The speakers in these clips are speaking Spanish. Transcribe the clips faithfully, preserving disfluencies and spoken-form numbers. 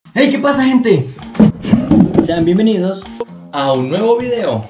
Hey, ¿qué pasa, gente? Sean bienvenidos a un nuevo video.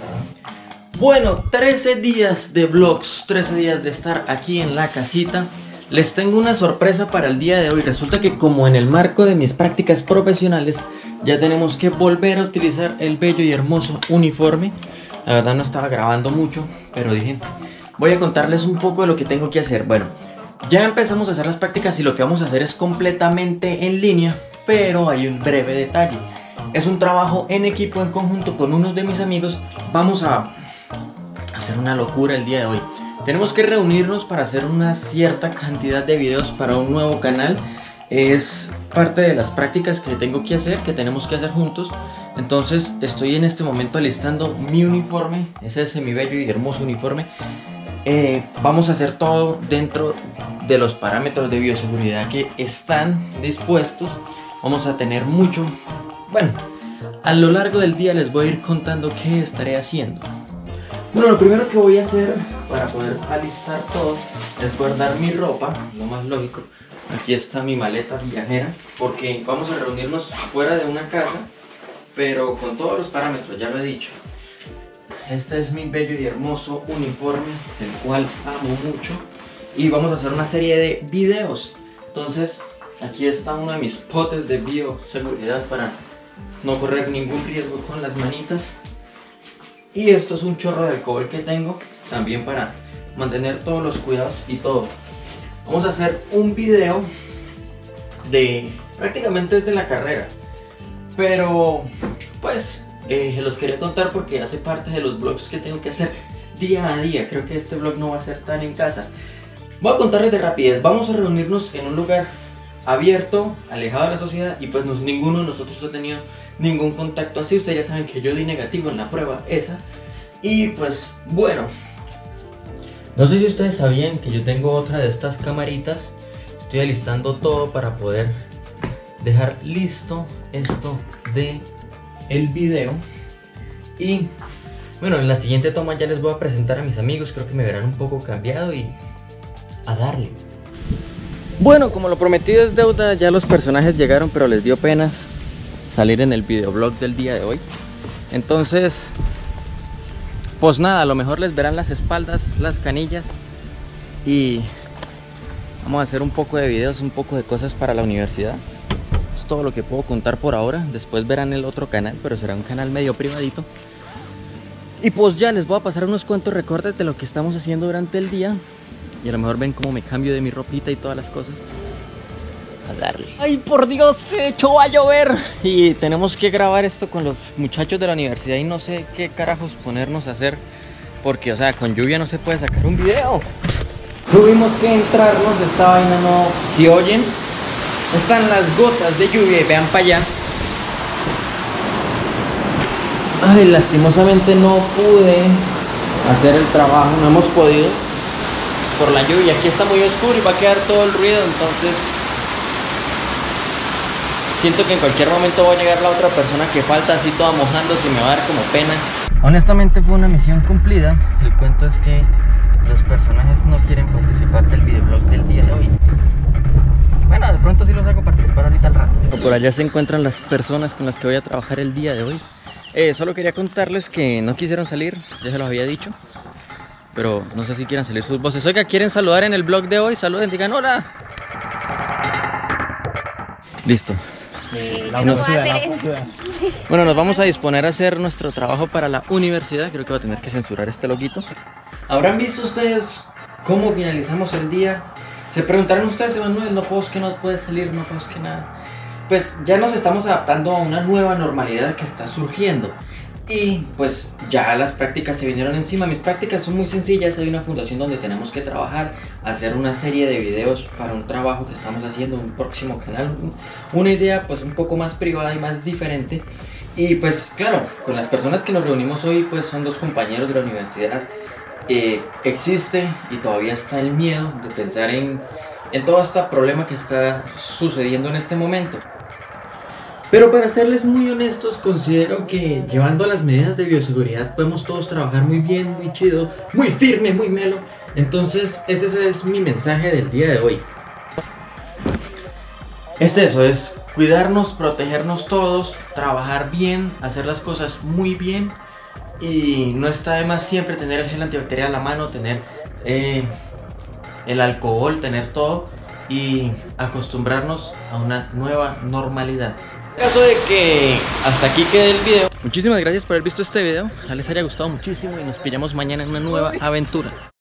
Bueno, trece días de vlogs, trece días de estar aquí en la casita. Les tengo una sorpresa para el día de hoy. Resulta que como en el marco de mis prácticas profesionales ya tenemos que volver a utilizar el bello y hermoso uniforme. La verdad no estaba grabando mucho, pero dije, voy a contarles un poco de lo que tengo que hacer. Bueno, ya empezamos a hacer las prácticas y lo que vamos a hacer es completamente en línea. Pero hay un breve detalle. Es un trabajo en equipo, en conjunto con unos de mis amigos. Vamos a hacer una locura el día de hoy. Tenemos que reunirnos para hacer una cierta cantidad de videos para un nuevo canal. Es parte de las prácticas que tengo que hacer, que tenemos que hacer juntos. Entonces estoy en este momento alistando mi uniforme. Ese es mi bello y hermoso uniforme. eh, Vamos a hacer todo dentro de los parámetros de bioseguridad que están dispuestos. Vamos a tener mucho. Bueno, a lo largo del día les voy a ir contando qué estaré haciendo. Bueno, lo primero que voy a hacer para poder alistar todo es guardar mi ropa, lo más lógico. Aquí está mi maleta viajera, porque vamos a reunirnos fuera de una casa, pero con todos los parámetros, ya lo he dicho. Este es mi bello y hermoso uniforme, el cual amo mucho. Y vamos a hacer una serie de videos. Entonces, aquí está uno de mis potes de bioseguridad para no correr ningún riesgo con las manitas. Y esto es un chorro de alcohol que tengo también para mantener todos los cuidados y todo. Vamos a hacer un video de prácticamente desde la carrera, pero pues eh, los quería contar porque hace parte de los vlogs que tengo que hacer día a día. Creo que este vlog no va a ser tan en casa. Voy a contarles de rapidez. Vamos a reunirnos en un lugar abierto, alejado de la sociedad, y pues no, ninguno de nosotros ha tenido ningún contacto así. Ustedes ya saben que yo di negativo en la prueba esa. Y pues bueno, no sé si ustedes sabían que yo tengo otra de estas camaritas. Estoy alistando todo para poder dejar listo esto de el video. Y bueno, en la siguiente toma ya les voy a presentar a mis amigos. Creo que me verán un poco cambiado y a darle. Bueno, como lo prometido es deuda, ya los personajes llegaron, pero les dio pena salir en el videoblog del día de hoy. Entonces, pues nada, a lo mejor les verán las espaldas, las canillas. Y vamos a hacer un poco de videos, un poco de cosas para la universidad. Es todo lo que puedo contar por ahora. Después verán el otro canal, pero será un canal medio privadito. Y pues ya les voy a pasar unos cuantos recortes de lo que estamos haciendo durante el día. Y a lo mejor ven cómo me cambio de mi ropita y todas las cosas. A darle. Ay, por Dios, se echó a llover. Y tenemos que grabar esto con los muchachos de la universidad. Y no sé qué carajos ponernos a hacer, porque, o sea, con lluvia no se puede sacar un video. Tuvimos que entrarnos de esta vaina, no. Si oyen, están las gotas de lluvia. Y vean para allá. Ay, lastimosamente no pude hacer el trabajo. No hemos podido por la lluvia. Aquí está muy oscuro y va a quedar todo el ruido. Entonces siento que en cualquier momento va a llegar la otra persona que falta, así toda mojándose, y me va a dar como pena. Honestamente fue una misión cumplida. El cuento es que los personajes no quieren participar del videoblog del día de hoy. Bueno, de pronto sí los hago participar ahorita al rato. Por allá se encuentran las personas con las que voy a trabajar el día de hoy. eh, Solo quería contarles que no quisieron salir, ya se los había dicho, pero no sé si quieran salir sus voces. Oiga, ¿quieren saludar en el vlog de hoy? Saluden, digan hola. Listo. Sí, no no Bueno, nos vamos a disponer a hacer nuestro trabajo para la universidad. Creo que voy a tener que censurar este loguito. ¿Habrán visto ustedes cómo finalizamos el día? Se preguntarán ustedes, Emanuel, no puedo, que no puedes salir, no puedo, que nada. Pues ya nos estamos adaptando a una nueva normalidad que está surgiendo. Y pues ya las prácticas se vinieron encima. Mis prácticas son muy sencillas. Hay una fundación donde tenemos que trabajar, hacer una serie de videos para un trabajo que estamos haciendo, un próximo canal, una idea pues un poco más privada y más diferente. Y pues claro, con las personas que nos reunimos hoy pues son dos compañeros de la universidad. eh, Existe y todavía está el miedo de pensar en, en todo este problema que está sucediendo en este momento. Pero para serles muy honestos, considero que llevando las medidas de bioseguridad podemos todos trabajar muy bien, muy chido, muy firme, muy melo. Entonces ese es mi mensaje del día de hoy. Es eso, es cuidarnos, protegernos todos, trabajar bien, hacer las cosas muy bien. Y no está de más siempre tener el gel antibacterial a la mano, tener eh, el alcohol, tener todo y acostumbrarnos a una nueva normalidad. En caso de que hasta aquí quede el video, muchísimas gracias por haber visto este video. Ojalá les haya gustado muchísimo y nos pillamos mañana en una nueva aventura.